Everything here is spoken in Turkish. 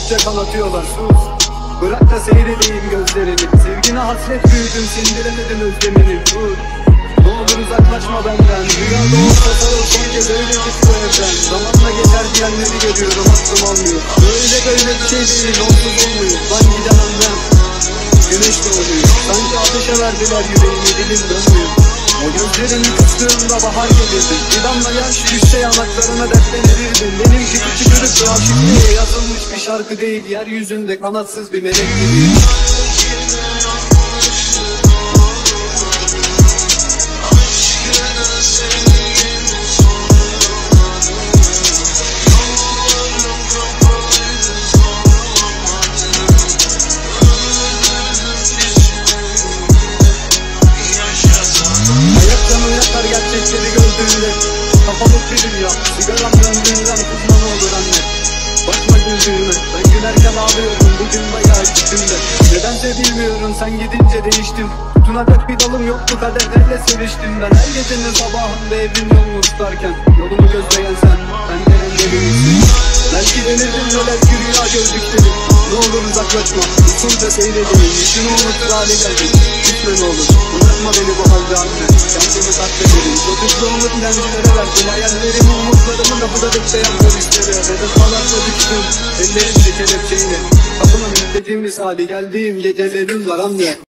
Konuştukça kanatıyorlar, sus. Bırak da seyredeyim gözlerini. Sevgine hasret büyüdüm, sindiremedim özlemini. Dur, ne olur uzaklaşma benden. Rüyada olsa sarıl son kez, öyle git bu evden. Zamanla geçer diyenleri görüyorum, aklım almıyor. Böyle bir şey değil, onsuz olmuyor. Lan gidemem ben, güneş doğuyor. Sanki ateşe verdiler yüreğimi, dilim dönmüyor. O gözlerimi kıstığımda bahar gelirdi. Bir damla yaş düşse yanaklarına dertlenirdin. Benimki tükürük aşıklığı yazılmış bir şarkı değil. Yeryüzünde kanatsız bir melek gibiyim. Gerçekleri gördüğünde kapalık bir dünya. Sigaram döndüğünden kızma ne olur anne. Bakma güldüğüme, ben gülerken ağlıyorum bugün bayağı içimde. Nedense bilmiyorum, sen gidince değiştim. Tutunacak bir dalım yoktu, kaderlerle seviştim ben. Her gecenin sabahında evin yolunu tutarken yolumu gözleyen sen, ben derinde değilsin. Belki denirdim neler ki rüya gördüklerim. Ne olur uzaklaşma, usulca seyredeyim. İşini unutur hale geldim, gitme ne olur. Bırakma beni bu halde anne, kendimi katlederim. Çocukluğumu dilencilere verdim, hayallerimi umutlarımı kapıda bekleyen polislere. Vedalarla düştüm, ellerimde kelepçeyle. Kapının dediğimiz hali geldiğim gecelerim var anne.